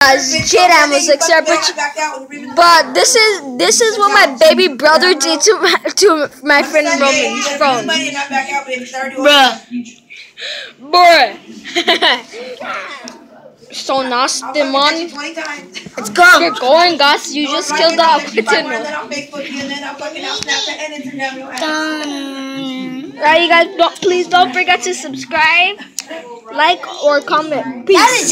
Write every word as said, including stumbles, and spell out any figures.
Guys, Jade was accept, but this is this is what my baby brother did to my, to my friend Roman's phone. Bruh. Bruh. So nasty, man. Let's go. You're going, Gus. You just killed the Aquitano. Alright, you guys, don't, please don't forget to subscribe, like, or comment. Peace.